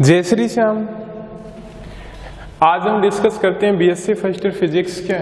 जय श्री श्याम। आज हम डिस्कस करते हैं बीएससी फर्स्ट ईयर फिजिक्स के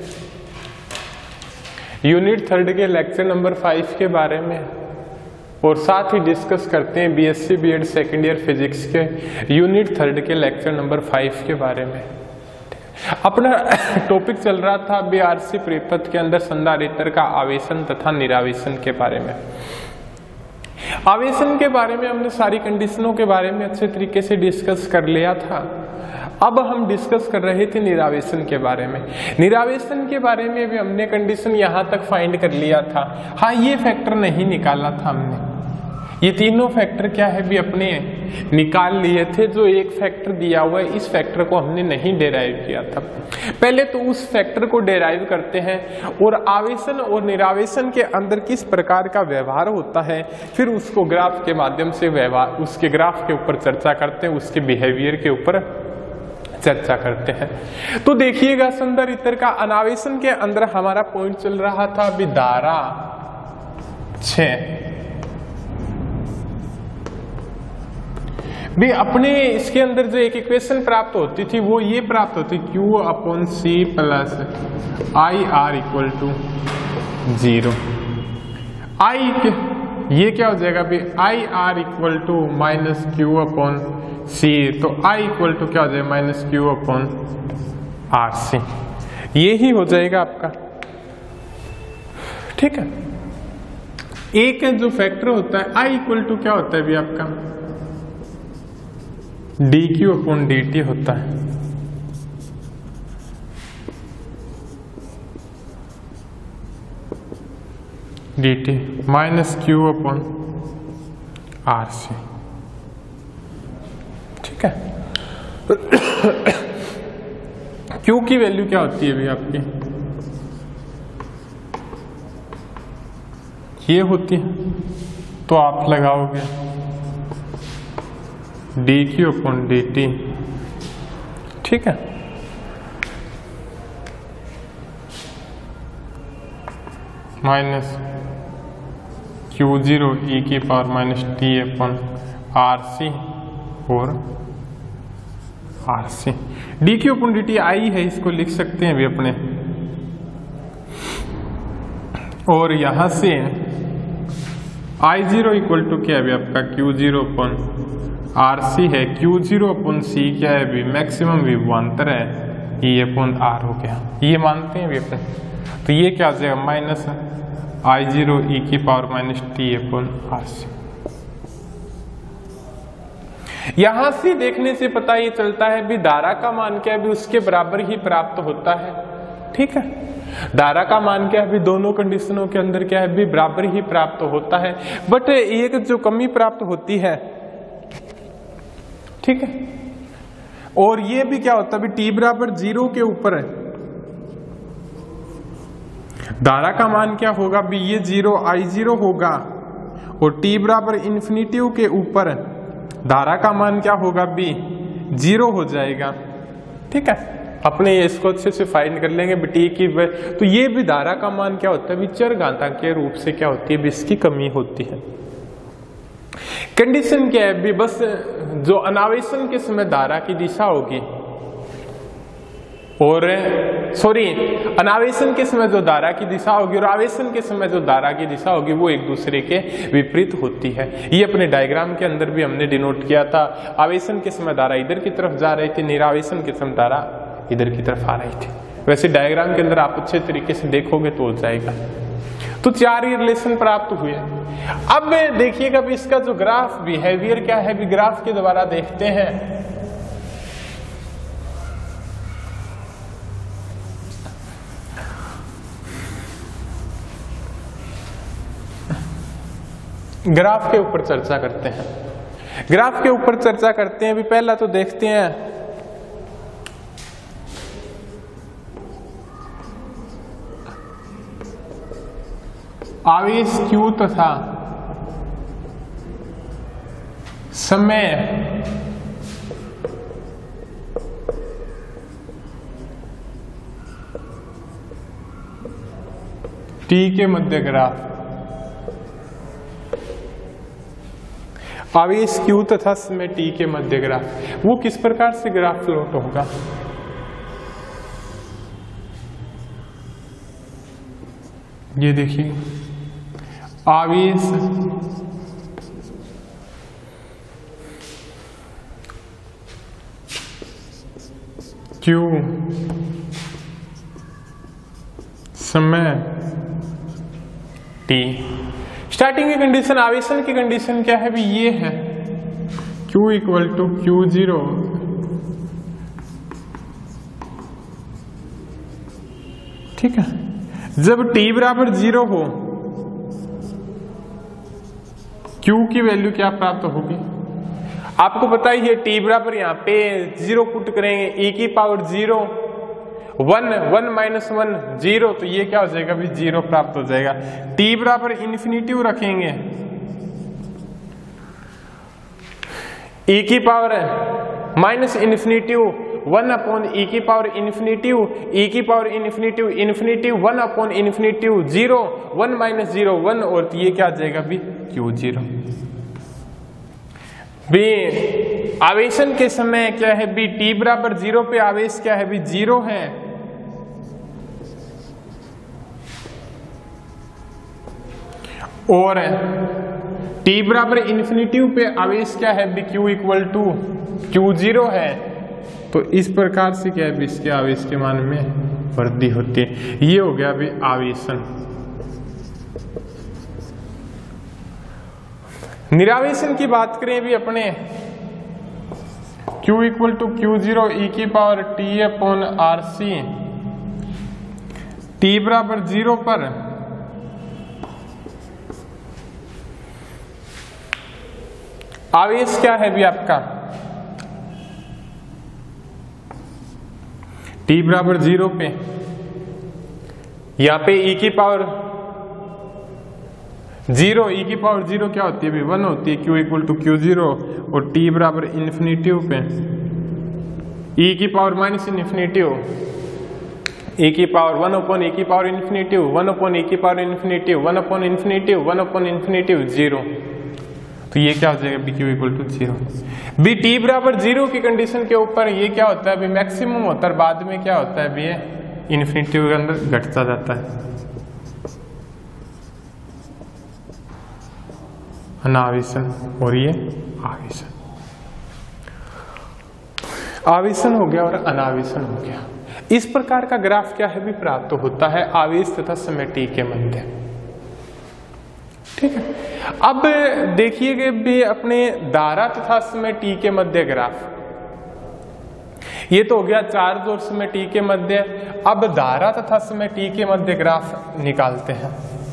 यूनिट 3 के लेक्चर नंबर 5 के बारे में, और साथ ही डिस्कस करते हैं BSc BEd second year physics के यूनिट 3 के लेक्चर नंबर 5 के बारे में। अपना टॉपिक चल रहा था बीआरसी परिपथ के अंदर संधारित्र का आवेशन तथा निरावेशन के बारे में। आवेशन के बारे में हमने सारी कंडीशनों के बारे में अच्छे तरीके से डिस्कस कर लिया था। अब हम डिस्कस कर रहे थे निरावेशन के बारे में। निरावेशन के बारे में भी हमने कंडीशन यहां तक फाइंड कर लिया था। हाँ, ये फैक्टर नहीं निकाला था हमने, ये तीनों फैक्टर क्या है भी अपने निकाल लिए थे। जो एक फैक्टर दिया हुआ है, इस फैक्टर को हमने नहीं डेराइव किया था। पहले तो उस फैक्टर को डेराइव करते हैं और आवेशन और निरावेशन के अंदर किस प्रकार का व्यवहार होता है, फिर उसको ग्राफ के माध्यम से व्यवहार, उसके ग्राफ के ऊपर चर्चा करते हैं, उसके बिहेवियर के ऊपर चर्चा करते हैं। तो देखिएगा, संधारित्र का अनावेशन के अंदर हमारा पॉइंट चल रहा था अभी धारा 6 भी। अपने इसके अंदर जो एक इक्वेशन प्राप्त होती थी वो ये प्राप्त होती, Q/C plus IR equal to 0। ये क्या हो जाएगा भी IR equal to minus Q/C, तो I इक्वल टू क्या हो जाएगा माइनस Q/RC। ये ही हो जाएगा आपका, ठीक है। एक जो फैक्टर होता है I इक्वल टू क्या होता है भी आपका dQ/dt होता है। dt माइनस Q/RC, ठीक है। Q की वैल्यू क्या होती है भी आपकी, ये होती है, तो आप लगाओगे dQ/dt, ठीक है। माइनस Q0 e की पावर माइनस t/RC और RC। dQ/dt I है, इसको लिख सकते हैं भी अपने, और यहां से I0 इक्वल टू क्या है भी आपका Q0/RC है। Q0/C क्या है भी मैक्सिमम विभवांतर है, E/R हो गया, ये मानते हैं भी अपन। तो ये क्या आ जाएगा माइनस I0 e की पावर माइनस t/RC। यहां से देखने से पता ये चलता है भी धारा का मान क्या है भी उसके बराबर ही प्राप्त होता है, ठीक है। धारा का मान क्या है भी दोनों कंडीशनों के अंदर क्या है भी बराबर ही प्राप्त होता है, बट एक जो कमी प्राप्त होती है, ठीक है। और ये भी क्या होता है भी t=0 के ऊपर है धारा का मान क्या होगा भी ये 0 I0 होगा, और t=∞ के ऊपर धारा का मान क्या होगा भी 0 हो जाएगा, ठीक है। अपने इसको अच्छे से फाइंड कर लेंगे टी की। तो ये भी धारा का मान क्या होता है भी चरघातांकीय रूप से क्या होती है भी इसकी कमी होती है। कंडीशन क्या है भी बस जो अनावेशन के समय धारा की दिशा होगी, और अनावेशन के समय जो धारा की दिशा होगी और आवेशन के समय जो धारा की दिशा होगी वो एक दूसरे के विपरीत होती है। ये अपने डायग्राम के अंदर भी हमने डिनोट किया था। आवेशन के समय धारा इधर की तरफ जा रही थी, निरावेशन के समय धारा इधर की तरफ आ रही थी। वैसे डायग्राम के अंदर आप अच्छे तरीके से देखोगे तो हो जाएगा। तो 4 ही रिलेशन प्राप्त हुए। अब देखिएगा भी इसका जो ग्राफ बिहेवियर क्या है भी ग्राफ के द्वारा देखते हैं। ग्राफ के ऊपर चर्चा करते हैं। ग्राफ के ऊपर चर्चा करते हैं भी पहला तो देखते हैं आवेश Q तथा समय T के मध्य ग्राफ। आवेश Q तथा समय t के मध्य ग्राफ, वो किस प्रकार से ग्राफ प्लॉट होगा? ये देखिए, आवेश Q, समय t। स्टार्टिंग की कंडीशन, आवेशन की कंडीशन क्या है भी? ये है Q इक्वल टू Q0 ठीक है। जब t बराबर 0 हो, Q की वैल्यू क्या प्राप्त होगी? आपको पता ही है, t बराबर यहाँ पे 0 पुट करेंगे, e की पावर 0, 1 माइनस 1 0, तो ये क्या हो जाएगा भी? 0 प्राप्त हो जाएगा। t बराबर इन्फिनिटिव रखेंगे, e की power minus infinitive 1 upon e की पावर इन्फिनिटिव, e की power infinitive infinitive 1 upon infinitive 0, 1 minus 0 1, और ये क्या आ जाएगा भी? Q0। भी आवेशन के समय क्या है भी? t बराबर 0 पे आवेश क्या है भी? 0 है। और t बराबर इन्फिनिटिव पे आवेश क्या है भी? Q इक्वल टू Q0 है। तो इस प्रकार से क्या है भी? इसके आवेश के मान में वृद्धि होती है। ये हो गया भी आवेशन। निरावेशन की बात करें भी अपने, Q equal to Q0 e की power t upon RC, t बराबर 0 पर आवेश क्या है भी आपका? t बराबर 0 पे, यहाँ पे e की पावर 0, e की पावर 0 क्या होती है भी? 1 होती है। Q इक्वल टू Q0, और t बराबर इन्फिनिटिव पे e की पावर माइनस इन्फिनिटिव, e की पावर 1 अपॉन e की पावर इन्फिनिटिव 1 अपॉन e की power infinitive 1 upon infinitive 1 upon infinitive 0, तो ये क्या हो जाएगा भी? Q equal to 0। भी t बराबर 0 की कंडीशन के ऊपर ये क्या होता है भी? मैक्सिमम होता है, बाद में क्या होता है भी? ये इन्फिनिटिव के अंदर घटता जाता है। अनावेशन और ये आवेशन। आवेशन हो गया और अनावेशन हो गया। इस प्रकार का ग्राफ क्या है भी? प्राप्त होता है आवेश तथा समय t के मध्य। ठीक है। अब देखिए भी अपने धारा तथा समय t के मध्य ग्राफ। ये तो हो गया चार्ज और समय t के मध्य। अब धारा तथा समय t के मध्य ग्राफ निकालते हैं।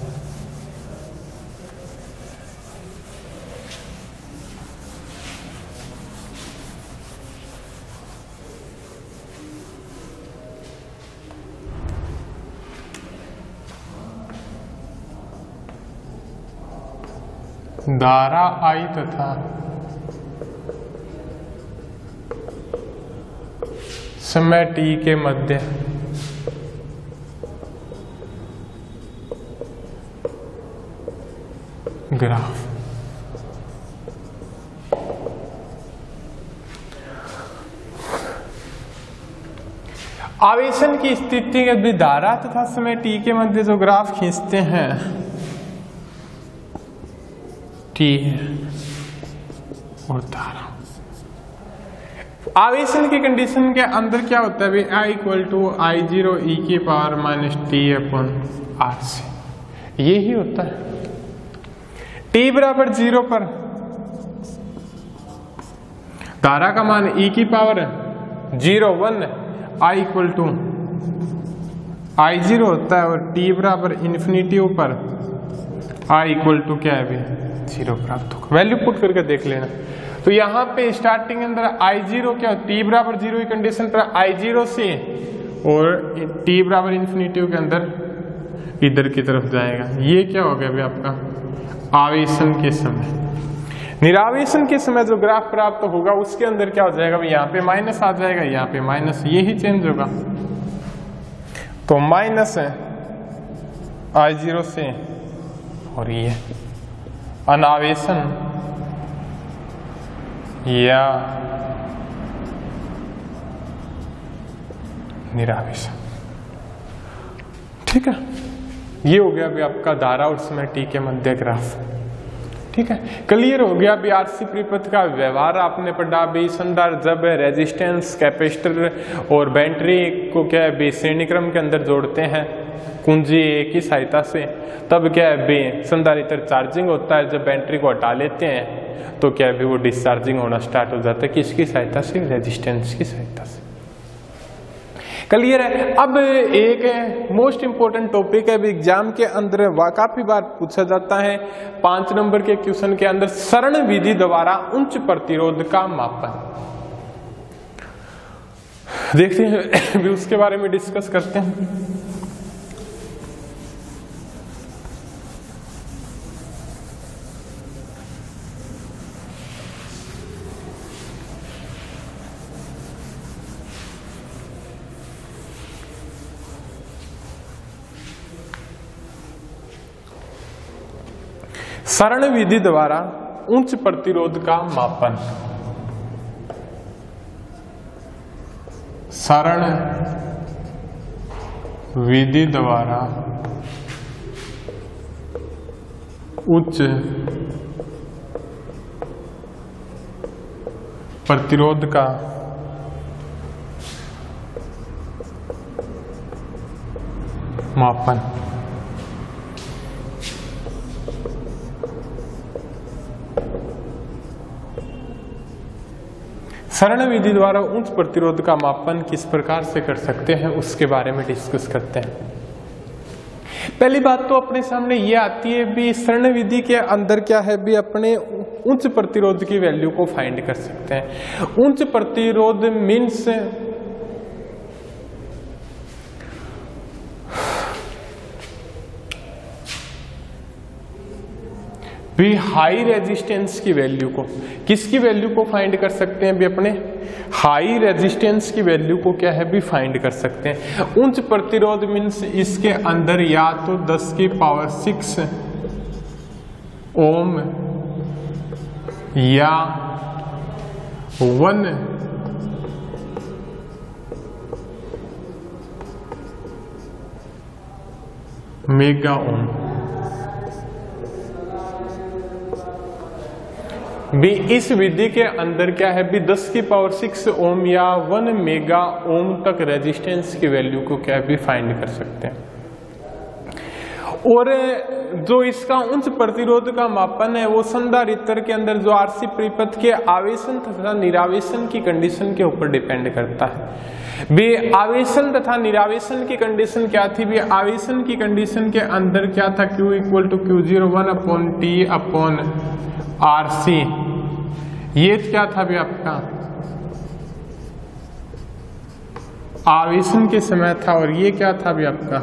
धारा I तथा समय t के मध्य ग्राफ। आवेशन की स्थिति के धारा तथा समय t के मध्य जो ग्राफ खींचते हैं t और धारा। आवेशन की कंडीशन के अंदर क्या होता है भाई? I equal to I0 e की power minus t upon RC, यही होता है। t बराबर 0 पर धारा का मान e की power 0 1, I equal to I0 होता है, और t बराबर इन्फिनिटिव पर I इक्वल टू क्या है भाई? 0 प्राप्त होगा। वैल्यू पुट करके देख लेना। तो यहाँ पे स्टार्टिंग के अंदर I0 क्या हो? t बराबर 0 की कंडीशन पर I0 से, और t बराबर इन्फिनिटिव के अंदर इधर की तरफ जाएगा। ये क्या हो गया भाई आपका? आवेशन के समय। निरावेशन के समय जो ग्राफ प्राप्त होगा उसके अंदर क्या हो जाएगा भाई? यहाँ पे माइनस आ जाएगा, यहाँ पे माइनस, ये ही चेंज होगा। तो माइनस है I0 से, और ये अनावेशन या निरावेशन। ठीक है, ये हो गया अभी आपका धारा और समय टी के मध्य ग्राफ। ठीक है, क्लियर हो गया। अभी आरसी परिपथ का व्यवहार आपने पढ़ा। अभी संधारित्र जब रेजिस्टेंस, कैपेसिटर और बैटरी को क्या है श्रेणी क्रम के अंदर जोड़ते हैं कुंजी ए की सहायता से, तब क्या है संधारित्र चार्जिंग होता है। जब बैटरी को हटा लेते हैं तो क्या है वो डिस्चार्जिंग होना स्टार्ट हो जाता है। किसकी सहायता से? रेजिस्टेंस की सहायता से। क्लियर है। अब एक मोस्ट इंपोर्टेंट टॉपिक है एग्जाम के अंदर काफी बार पूछा जाता है 5 नंबर के क्वेश्चन के अंदर, सरण विधि द्वारा उच्च प्रतिरोध का मापन। देखते हैं अभी उसके बारे में डिस्कस करते हैं। सरण विधि द्वारा उच्च प्रतिरोध का मापन। सरण विधि द्वारा उच्च प्रतिरोध का मापन। सरण विधि द्वारा उच्च प्रतिरोध का मापन किस प्रकार से कर सकते हैं उसके बारे में डिस्कस करते हैं। पहली बात तो अपने सामने ये आती है भी सरण विधि के अंदर क्या है भी अपने उच्च प्रतिरोध की वैल्यू को फाइंड कर सकते हैं। उच्च प्रतिरोध मीन्स भी हाई रेजिस्टेंस की वैल्यू को, किसकी वैल्यू को फाइंड कर सकते हैं भी अपने हाई रेजिस्टेंस की वैल्यू को क्या है भी फाइंड कर सकते हैं। उच्च प्रतिरोध मीन्स इसके अंदर या तो 10 की पावर 6 ओम या 1 मेगा ओम भी इस विधि के अंदर क्या है भी 10 की पावर 6 ओम या 1 मेगा ओम तक रेजिस्टेंस की वैल्यू को क्या भी फाइंड कर सकते हैं। और जो इसका उच्च प्रतिरोध का मापन है वो संधारित्र के अंदर जो आरसी परिपथ के आवेशन तथा निरावेशन की कंडीशन के ऊपर डिपेंड करता है। भी आवेशन तथा निरावेशन की कंडीशन क्या थी भी आवेशन की कंडीशन के अंदर क्या था Q equal to Q0 1/T/RC। ये क्या था भी आपका आवेशन के समय था और ये क्या था भी आपका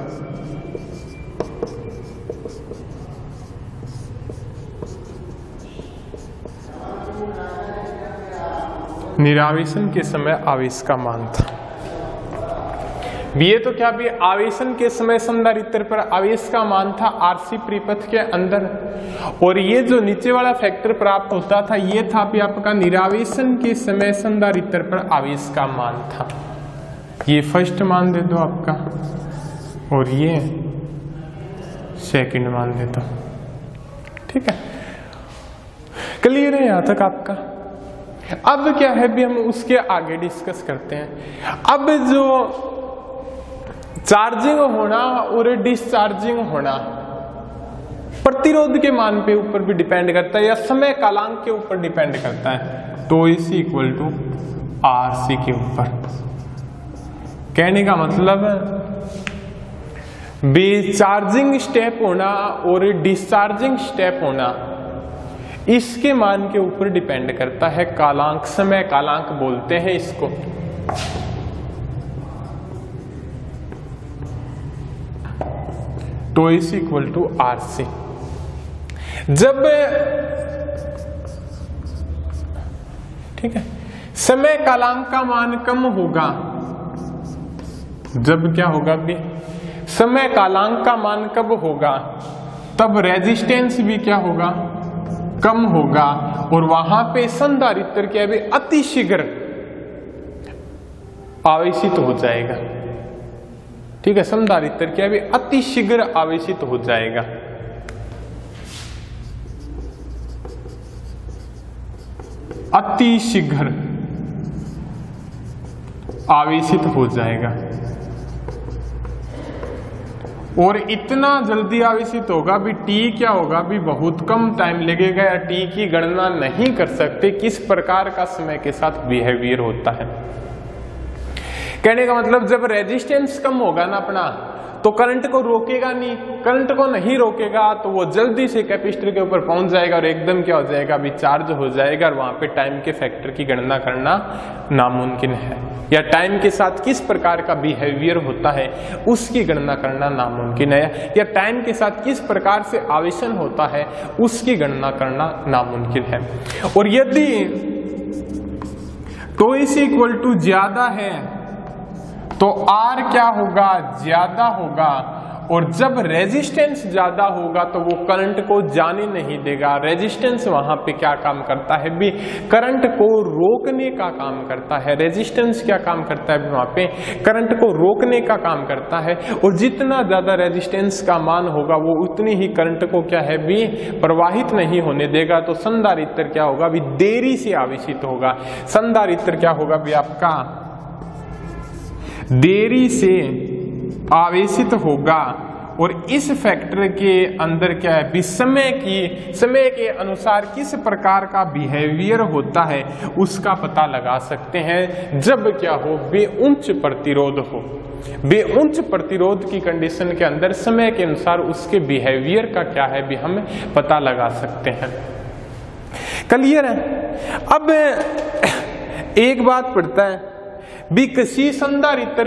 निरावेशन के समय आवेश का मान था। ये तो क्या भी आवेशन के समय संधारित्र पर आवेश का मान था आरसी परिपथ के अंदर, और ये जो नीचे वाला फैक्टर प्राप्त होता था ये था भी आपका निरावेशन के समय संधारित्र पर आवेश का मान था। ये फर्स्ट मान दे दो आपका और ये सेकंड मान दे दो। ठीक है, क्लियर है यहां तक आपका। अब क्या है भी हम उसके आगे डिस्कस करते हैं। अब जो चार्जिंग होना और डिस्चार्जिंग होना प्रतिरोध के मान पे ऊपर भी डिपेंड करता है या समय कालांक के ऊपर डिपेंड करता है। तो इसी इक्वल टू आरसी के ऊपर। कहने का मतलब भी चार्जिंग स्टेप होना और डिस्चार्जिंग स्टेप होना इसके मान के ऊपर डिपेंड करता है। कालांक, समय कालांक बोलते हैं इसको। तो इज इक्वल टू आरसी। जब ठीक है समय कालांक का मान कम होगा, जब क्या होगा भी समय कालांक का मान कब होगा तब रेजिस्टेंस भी क्या होगा कम होगा, और वहां पे संधारित्र क्या है अतिशीघ्र आवेशित हो जाएगा। ठीक है, संधारित्र क्या है अतिशीघ्र आवेशित हो जाएगा। अतिशीघ्र आवेशित हो जाएगा और इतना जल्दी आवेशित होगा भी टी क्या होगा भी बहुत कम टाइम लगेगा या टी की गणना नहीं कर सकते किस प्रकार का समय के साथ बिहेवियर होता है। कहने का मतलब जब रेजिस्टेंस कम होगा ना अपना तो करंट को रोकेगा नहीं, करंट को नहीं रोकेगा तो वो जल्दी से कैपेसिटर के ऊपर पहुंच जाएगा और एकदम क्या हो जाएगा अभी चार्ज हो जाएगा और वहां पे टाइम के फैक्टर की गणना करना नामुमकिन है, या टाइम के साथ किस प्रकार का बिहेवियर होता है उसकी गणना करना नामुमकिन है, या टाइम के साथ किस प्रकार से आवेशन होता है उसकी गणना करना नामुमकिन है। और यदि टो इज इक्वल टू ज्यादा है तो R क्या होगा ज्यादा होगा, और जब रेजिस्टेंस ज्यादा होगा तो वो करंट को जाने नहीं देगा। रेजिस्टेंस वहां पे क्या काम करता है भी करंट को रोकने का काम करता है। रेजिस्टेंस क्या काम करता है वहां पे करंट को रोकने का काम करता है, और जितना ज्यादा रेजिस्टेंस का मान होगा वो उतनी ही करंट को क्या है भी प्रवाहित नहीं होने देगा। तो संधारित्र क्या होगा भी देरी से आवेशित होगा। संधारित्र क्या होगा भी आपका देरी से आवेशित होगा, और इस फैक्टर के अंदर क्या है भी समय के अनुसार किस प्रकार का बिहेवियर होता है उसका पता लगा सकते हैं जब क्या हो बे उच्च प्रतिरोध हो। बे उच्च प्रतिरोध की कंडीशन के अंदर समय के अनुसार उसके बिहेवियर का क्या है भी हम पता लगा सकते हैं। क्लियर है। अब एक बात पड़ता है भी किसी संधारित्र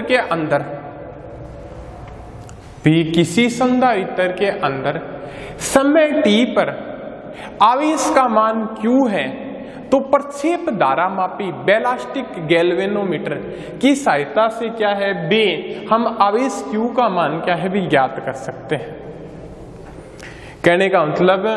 के अंदर समय t पर आवेश का मान Q है तो प्रक्षेप धारा मापी बैलास्टिक गैल्वेनोमीटर की सहायता से क्या है बे हम आवेश Q का मान क्या है भी ज्ञात कर सकते हैं। कहने का मतलब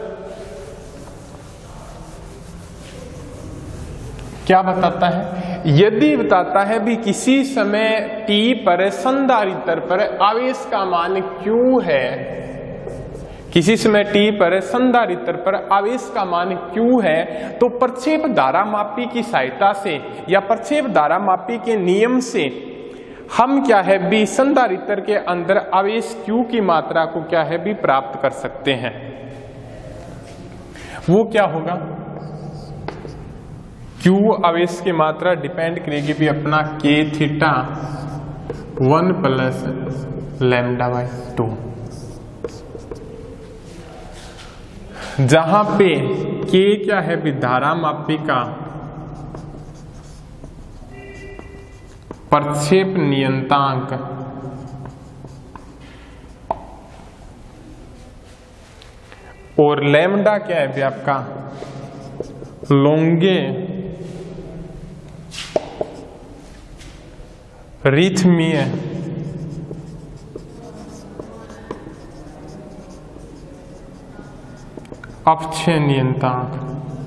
क्या बताता है, यदि बताता है भी किसी समय t पर संधारित्र पर आवेश का मान Q है, किसी समय t पर संधारित्र पर आवेश का मान Q है तो प्रक्षेप धारा मापी की सहायता से या प्रक्षेप धारा मापी के नियम से हम क्या है भी संधारित्र के अंदर आवेश Q की मात्रा को क्या है भी प्राप्त कर सकते हैं। वो क्या होगा Q आवेश की मात्रा डिपेंड करेगी भी अपना K theta 1 plus lambda by 2, जहां पे K क्या है भी धारा मापी का प्रक्षेप नियतांक और लैम्डा क्या है भी आपका लोंगे रिथमीय अपक्षय नियतांक।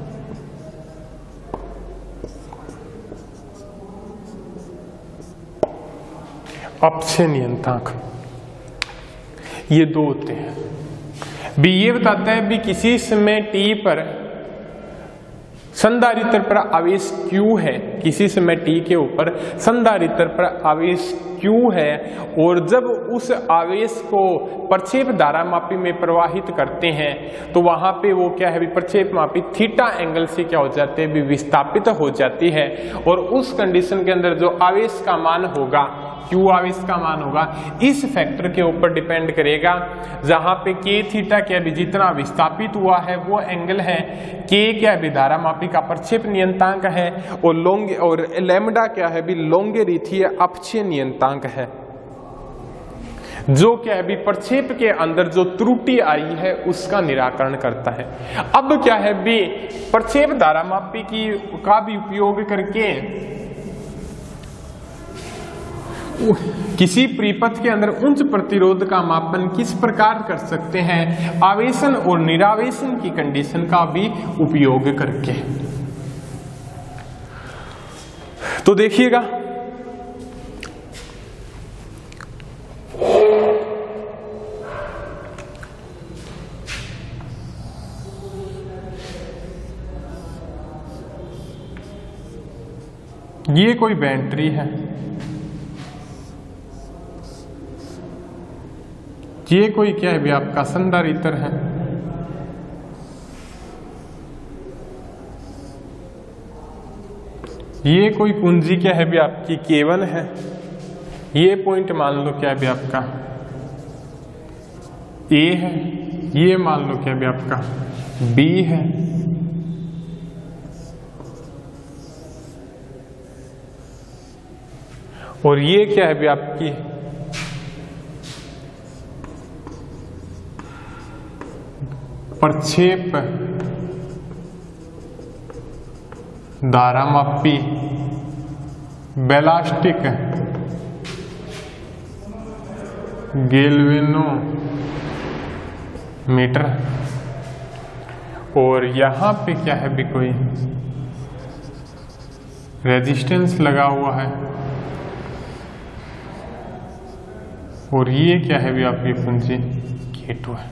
अपक्षय नियतांक ये दो होते हैं भी। ये बताता है भी किसी समय t पर संधारित्र पर आवेश Q है, किसी समय t के ऊपर संधारित्र पर आवेश Q है, और जब उस आवेश को प्रक्षेप धारा मापी में प्रवाहित करते हैं तो वहां पे वो क्या है प्रक्षेप मापी थीटा एंगल से क्या हो जाते हैं विस्थापित हो जाती है, और उस कंडीशन के अंदर जो आवेश का मान होगा Q आवेश का मान होगा इस फैक्टर के ऊपर डिपेंड करेगा, जहां पे K थीटा क्या भी जितना विस्थापित हुआ है वो एंगल है, K क्या भी धारा मापी का प्रक्षेप नियतांक है, और लैम्डा क्या है भी लोंगेरिथीय अपक्षय नियतांक है, जो क्या है भी प्रक्षेप के अंदर जो त्रुटि आई है उसका निराकरण करता है। अब क्या है भी प्रक्षेप धारा मापी का भी उपयोग करके किसी परिपथ के अंदर उच्च प्रतिरोध का मापन किस प्रकार कर सकते हैं? आवेशन और निरावेशन की कंडीशन का भी उपयोग करके। तो देखिएगा, ये कोई बैटरी है, ये कोई क्या है भी आपका संधारित्र है, ये कोई कुंजी क्या है भी आपकी K1 है, ये पॉइंट मान लो क्या है भी आपका A है, ये मान लो क्या है भी आपका B है, और ये क्या है भी आपकी प्रक्षेप धारामापी बैलास्टिक गैल्वेनोमीटर, और यहां पे क्या है भी कोई रेजिस्टेंस लगा हुआ है, और ये क्या है भी आपकी कुंजी K2 है।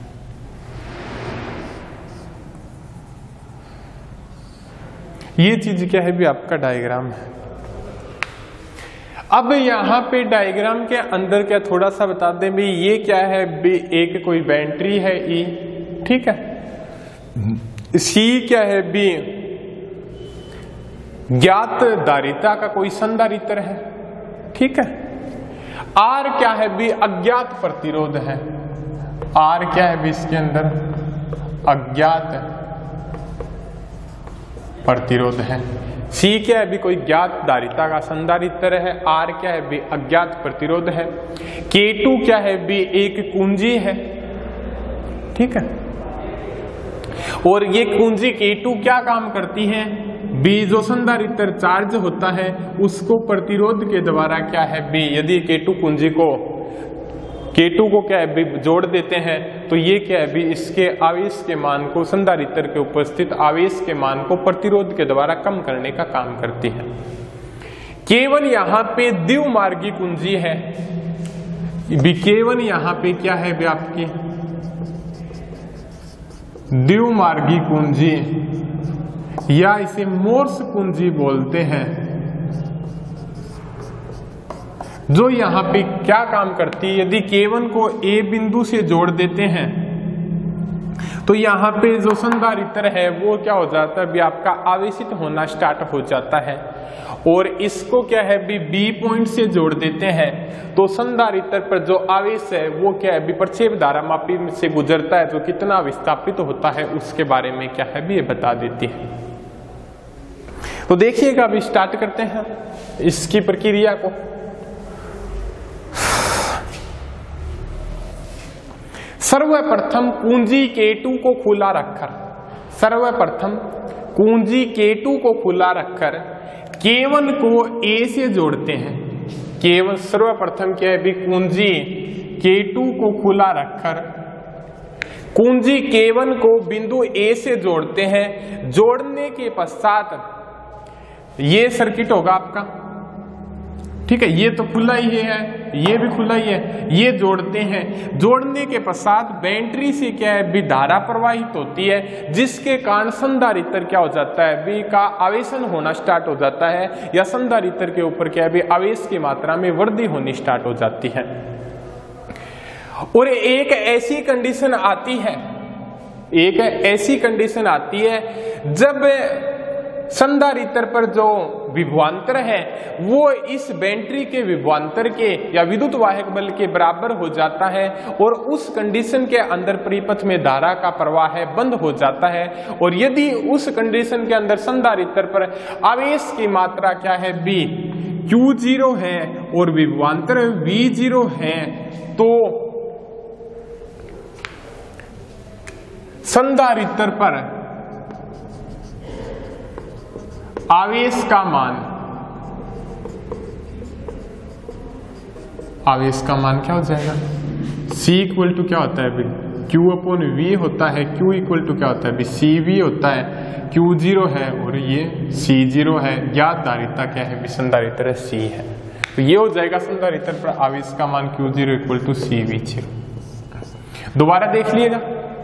ये चीज क्या है भी आपका डायग्राम है। अब यहाँ पे डायग्राम के अंदर क्या थोड़ा सा बता दें भी, ये क्या है भी एक कोई बैटरी है E, ठीक है, C क्या है भी ज्ञात धारिता का कोई संधारित्र है, ठीक है, R क्या है भी अज्ञात प्रतिरोध है, R क्या है भी इसके अंदर अज्ञात प्रतिरोध है, C क्या है भी कोई ज्ञात धारिता का संधारित्र है, R क्या है भी अज्ञात प्रतिरोध है, K2 क्या है भी एक कुंजी है, ठीक है, और ये कुंजी K2 क्या काम करती है B, जो संधारित्र चार्ज होता है उसको प्रतिरोध के द्वारा क्या है B, यदि K2 कुंजी को K2 को क्या है भी जोड़ देते हैं तो ये क्या है भी इसके आवेश के मान को, संधारित्र के उपस्थित आवेश के मान को प्रतिरोध के द्वारा कम करने का काम करती है। केवल यहाँ पे द्विमार्गी कुंजी है, केवल यहाँ पे क्या है भी आपकी द्विमार्गी कुंजी, या इसे मोर्स कुंजी बोलते हैं, जो यहाँ पे क्या काम करती है, यदि K1 को A बिंदु से जोड़ देते हैं तो यहाँ पे जो संधारित्र है वो क्या हो जाता है भी आपका आवेशित होना स्टार्ट हो जाता है, और इसको क्या है भी B पॉइंट से जोड़ देते हैं तो संधारित्र पर जो आवेश है वो क्या है भी प्रक्षेप धारामापी से गुजरता है, जो कितना विस्थापित होता है उसके बारे में क्या है भी ये बता देती है। तो देखिएगा, अभी स्टार्ट करते हैं इसकी प्रक्रिया को। सर्वप्रथम कुंजी K2 को खुला रखकर, सर्वप्रथम कुंजी K2 को खुला रखकर K1 को A से जोड़ते हैं। K1 सर्वप्रथम क्या है भी कुंजी K2 को खुला रखकर कुंजी K1 को बिंदु A से जोड़ते हैं। जोड़ने के पश्चात ये सर्किट होगा आपका, ठीक है, ये तो खुला ही है, ये भी खुला ही है, ये जोड़ते हैं। जोड़ने के पश्चात बैटरी से क्या है भी धारा प्रवाहित होती है, जिसके कारण संधारित्र क्या हो जाता है भी का आवेशन होना स्टार्ट हो जाता है, या संधारित्र के ऊपर क्या है भी आवेश की मात्रा में वृद्धि होनी स्टार्ट हो जाती है। और एक ऐसी कंडीशन आती है, एक ऐसी कंडीशन आती है जब संधारित्र पर जो विभवांतर है वो इस बैटरी के विभवांतर के या विद्युत वाहक बल के बराबर हो जाता है, और उस कंडीशन के अंदर परिपथ में धारा का प्रवाह है बंद हो जाता है। और यदि उस कंडीशन के अंदर संधारित्र पर आवेश की मात्रा क्या है B Q0 है और विभवांतर V0 है, तो संधारित्र पर आवेश का मान आवेश का मान क्या हो जाएगा, C इक्वल टू क्या होता है अभी, Q अपॉन V होता है, Q इक्वल टू क्या होता है अभी CV होता है, Q0 है और ये C0 है। ज्ञात धारिता क्या है अभी, संधारित्र C है। तो ये हो जाएगा संधारित्र पर आवेश का मान Q0 इक्वल टू CV0। दोबारा देख लिएगा,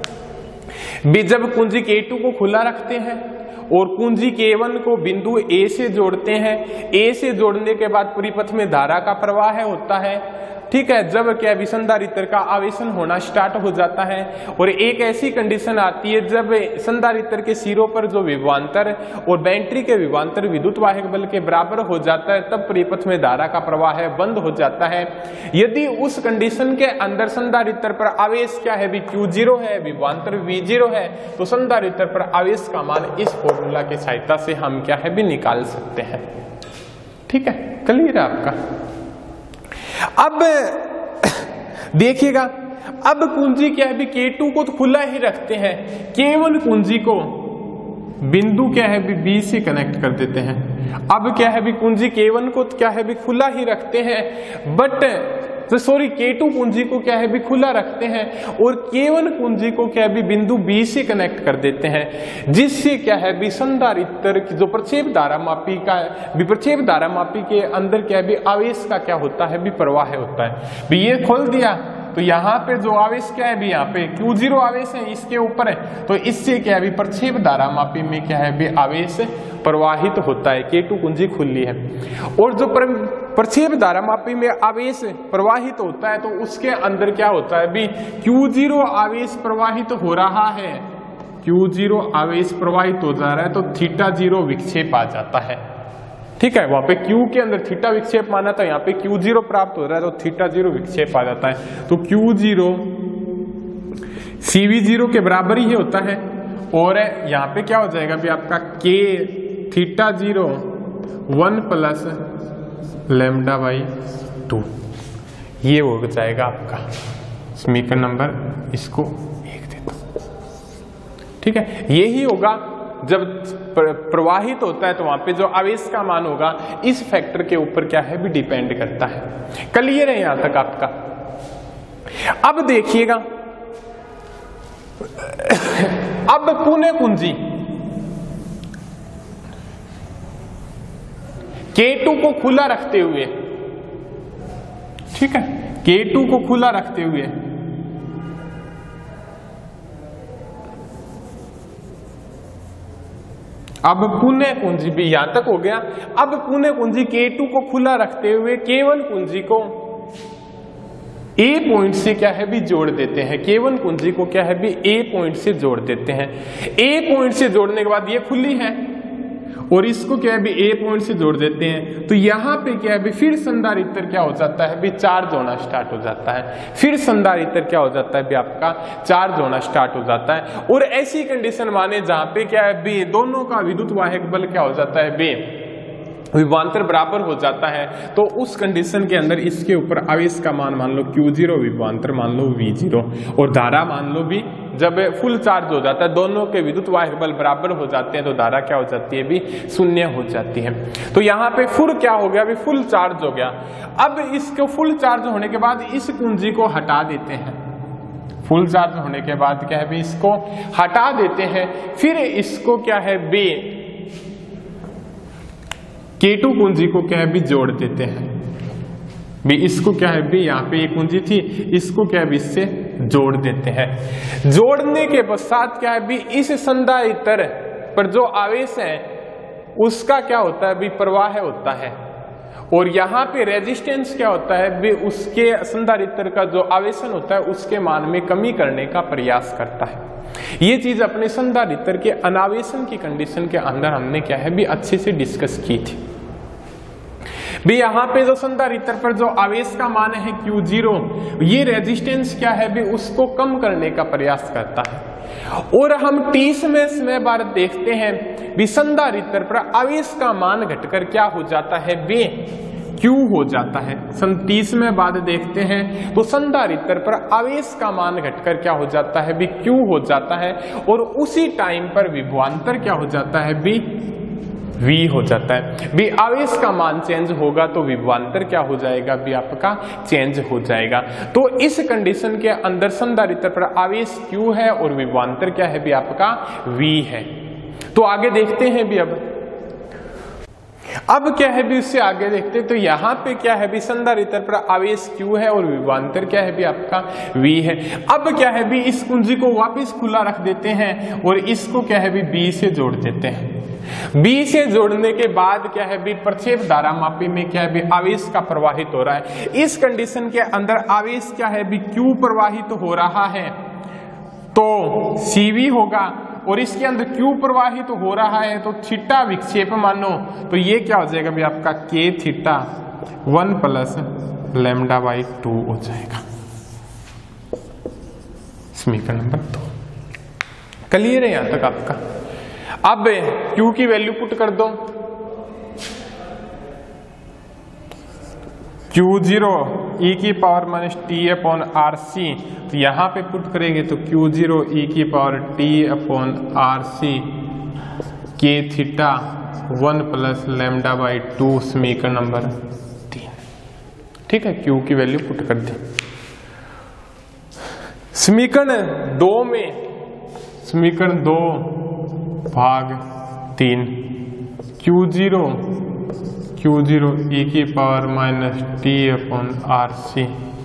जब कुंजी K2 को खुला रखते हैं और कुंजी K1 को बिंदु A से जोड़ते हैं, A से जोड़ने के बाद परिपथ में धारा का प्रवाह होता है, ठीक है। जब क्या विसंधारित्र का आवेशन होना स्टार्ट हो जाता है और एक ऐसी कंडीशन आती है जब संधारित्र के सिरों पर जो विभवांतर और बैटरी के विभवांतर विद्युत वाहक बल के बराबर हो जाता है, तब परिपथ में धारा का प्रवाह बंद हो जाता है। यदि उस कंडीशन के अंदर संधारित्र पर आवेश क्या है भी Q0 है, विभवांतर V0 है, तो संधारित्र पर आवेश का मान इस फॉर्मूला की सहायता से हम क्या है भी निकाल सकते हैं। ठीक है, क्लियर है आपका। अब देखिएगा, अब कुंजी क्या है भी K2 को तो खुला ही रखते हैं, केवल कुंजी को बिंदु क्या है भी B से कनेक्ट कर देते हैं। अब क्या है भी कुंजी K1 को क्या है भी खुला ही रखते हैं, बट K2 कुंजी को क्या है भी खुला रखते हैं और K1 कुंजी को क्या है भी बिंदु B से कनेक्ट कर देते हैं, जिससे क्या है भी संधारित्र की जो प्रक्षेप धारामापी का विप्रक्षेप धारामापी के अंदर क्या है भी आवेश का क्या होता है भी प्रवाह होता है। भी ये खोल दिया तो यहाँ पे जो आवेश क्या है भी यहाँ पे Q0 आवेश है इसके ऊपर है, तो इससे क्या है भी प्रक्षेप धारामापी में क्या है भी आवेश प्रवाहित होता है। K2 कुंजी खुली है और जो प्रक्षेप धारामापी में आवेश प्रवाहित होता है तो उसके अंदर क्या होता है भी Q0 आवेश प्रवाहित हो रहा है, Q0 आवेश प्रवाहित हो जा रहा है तो θ0 विक्षेप आ जाता है। ठीक है, वहां पे Q के अंदर थीटा विक्षेप माना था, यहाँ पे Q0 प्राप्त हो रहा है तो θ0 विक्षेप आ जाता है। तो Q0 CV0 के बराबर ही होता है और यहाँ पे क्या हो जाएगा भी आपका K θ0 1 प्लस λ/2, ये हो जाएगा आपका समीकरण नंबर, इसको 1 देता। ठीक है, यही होगा जब प्रवाहित होता है तो वहां पे जो आवेश का मान होगा इस फैक्टर के ऊपर क्या है भी डिपेंड करता है। क्लियर है यहां तक आपका। अब देखिएगा, अब पुनः कुंजी K2 को खुला रखते हुए, ठीक है, K2 को खुला रखते हुए अब पुनः कुंजी भी यहां तक हो गया। अब पुनः कुंजी K2 को खुला रखते हुए K1 कुंजी को A पॉइंट से क्या है भी जोड़ देते हैं, K1 कुंजी को क्या है भी A पॉइंट से जोड़ देते हैं। A पॉइंट से जोड़ने के बाद ये खुली है और इसको क्या है भी A पॉइंट से जोड़ देते हैं, तो यहाँ पे क्या है भी फिर संधारित्र क्या हो जाता है भी चार्ज होना स्टार्ट हो जाता है। फिर संधारित्र क्या हो जाता है भी आपका चार्ज होना स्टार्ट हो जाता है। और ऐसी कंडीशन माने जहाँ पे क्या है भी दोनों का विद्युत वाहक बल क्या हो जाता है बे विभवांतर बराबर हो जाता है, तो उस कंडीशन के अंदर इसके ऊपर आवेश का मान लो Q0, विभवांतर मान लो V0 और धारा मान लो भी जब फुल चार्ज हो जाता है, दोनों के विद्युत वाहक बल बराबर हो जाते हैं तो धारा क्या हो जाती है भी 0 हो जाती है। तो यहाँ पे फुल क्या हो गया भी फुल चार्ज हो गया। अब इसको फुल चार्ज होने के बाद इस कुंजी को हटा देते हैं, फुल चार्ज होने के बाद क्या है भी इसको हटा देते हैं। फिर इसको क्या है बे K2 कुंजी को क्या है भी जोड़ देते हैं भी, इसको क्या है भी यहाँ पे ये कुंजी थी, इसको क्या है भी इससे जोड़ देते हैं। जोड़ने के पश्चात क्या है भी इस संधारित्र पर जो आवेश है उसका क्या होता है भी प्रवाह होता है और यहाँ पे रेजिस्टेंस क्या होता है भी उसके संधारित्र का जो आवेशन होता है उसके मान में कमी करने का प्रयास करता है। ये चीज अपने संधारित्र के अनावेशन की कंडीशन के अंदर हमने क्या है भी अच्छे से डिस्कस की थी भी। यहाँ पे जो संधारित्र पर जो आवेश का मान है Q0, ये रेजिस्टेंस क्या है भी उसको कम करने का प्रयास करता है। और हम 30वें बार देखते हैं भी संधारित्र पर आवेश का मान घटकर क्या हो जाता है बे Q हो जाता है। 30वें बाद देखते हैं तो संधारित्र पर आवेश का मान घटकर क्या हो जाता है भी Q हो जाता है और उसी टाइम पर विभवांतर क्या हो जाता है भी V हो जाता है। भी आवेश का मान चेंज होगा तो विभवांतर क्या हो जाएगा भी आपका चेंज हो जाएगा। तो इस कंडीशन के अंदर संधारित्र पर आवेश Q है और विभवांतर क्या है भी आपका V है। तो आगे देखते हैं भी अब क्या है भी उससे आगे देखते हैं। तो यहाँ पे क्या है भी संधारित्र पर आवेश Q है और विभवांतर क्या है भी आपका V है। अब क्या है भी इस कुंजी को वापस खुला रख देते हैं और इसको क्या है भी B से जोड़ देते हैं। B से जोड़ने के बाद क्या है भी प्रक्षेप धारा मापी में क्या है भी आवेश का प्रवाहित हो रहा है। इस कंडीशन के अंदर आवेश क्या है भी Q प्रवाहित हो रहा है तो CV होगा और इसके अंदर Q प्रवाहित हो रहा है तो थीटा विक्षेप मानो तो ये क्या हो जाएगा भी आपका K theta 1 plus lambda by 2 हो जाएगा। समीकरण नंबर 2 क्लियर है यहां तक आपका। अब Q की वैल्यू पुट कर दो। Q0 e की power minus T upon R C, तो यहाँ पे पुट करेंगे तो Q0 e की power T upon R C K theta 1 plus lambda by 2 समीकरण नंबर 3। ठीक है, Q की वैल्यू पुट कर दी। समीकरण 2 में समीकरण 2 भाग 3 Q0 e की power minus T upon R C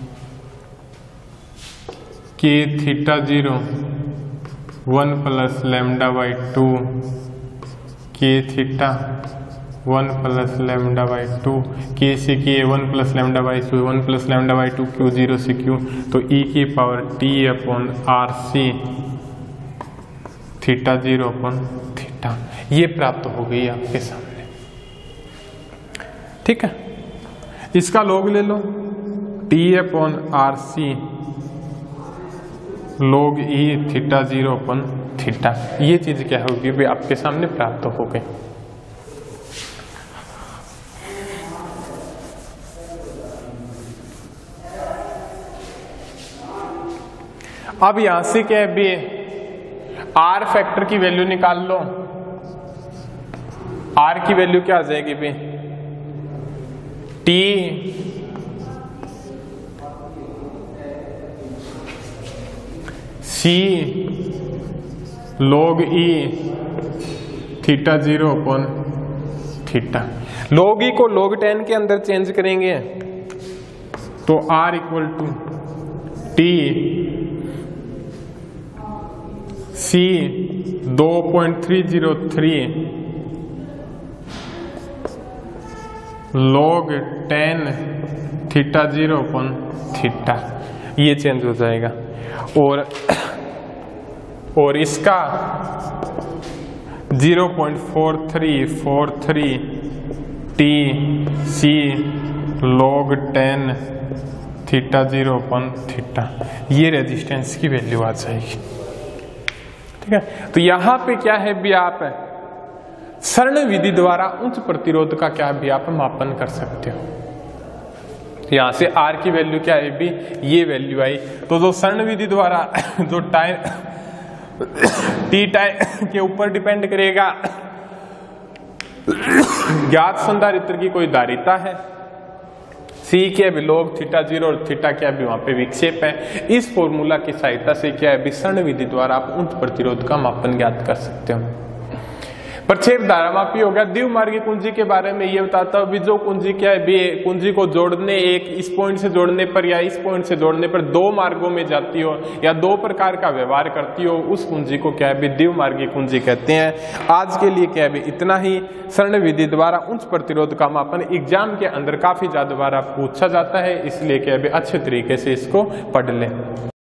K theta 0 1 plus lambda by 2 के थीटा 1 प्लस लैम्डा बाई 2 के से K 1 plus lambda by 2 1 plus lambda by 2 Q0 से Q तो e की power T upon R C theta 0 upon theta ये प्राप्त हो गई आपके सामने। ठीक है, इसका लॉग ले लो T upon R C log E theta 0 upon theta ये चीज क्या होगी भी आपके सामने प्राप्त हो गई। अब यहां से क्या है भी आर फैक्टर की वैल्यू निकाल लो। आर की वैल्यू क्या आ जाएगी भी T C log E theta 0 upon theta. Log E को लॉग 10 के अंदर चेंज करेंगे तो R equal to T C 2.303 log 10 थीटा 0 अपॉन थीटा ये चेंज हो जाएगा और इसका 0.4343 टी सी log 10 थीटा 0 अपॉन थीटा ये रेजिस्टेंस की वैल्यू आ जाएगी। ठीक है, तो यहां पे क्या है भी आप सरण विधि द्वारा उच्च प्रतिरोध का क्या भी आप मापन कर सकते हो। यहां से R की वैल्यू क्या है भी ये वैल्यू आई तो जो सरण विधि द्वारा जो टाइम टी टाइम के ऊपर डिपेंड करेगा। ज्ञात संधारित्र की कोई धारिता है C के भी log थीटा 0 और थीटा क्या भी वहां पे विक्षेप है। इस फॉर्मूला की सहायता से क्या है सरण विधि द्वारा आप उच्च प्रतिरोध का मापन ज्ञात कर सकते हो। प्रक्षेप धारामापी हो गया। द्विमार्गी कुंजी के बारे में ये बताता हूँ जो कुंजी क्या है कुंजी को जोड़ने एक इस पॉइंट से जोड़ने पर या इस पॉइंट से जोड़ने पर दो मार्गों में जाती हो या दो प्रकार का व्यवहार करती हो उस कुंजी को क्या है द्विमार्गी कुंजी कहते हैं। आज के लिए क्या है इतना ही। सरण विधि द्वारा उच्च प्रतिरोध का मापन एग्जाम के अंदर काफी ज्यादा बार पूछा जाता है, इसलिए क्या है अच्छे तरीके से इसको पढ़ लें।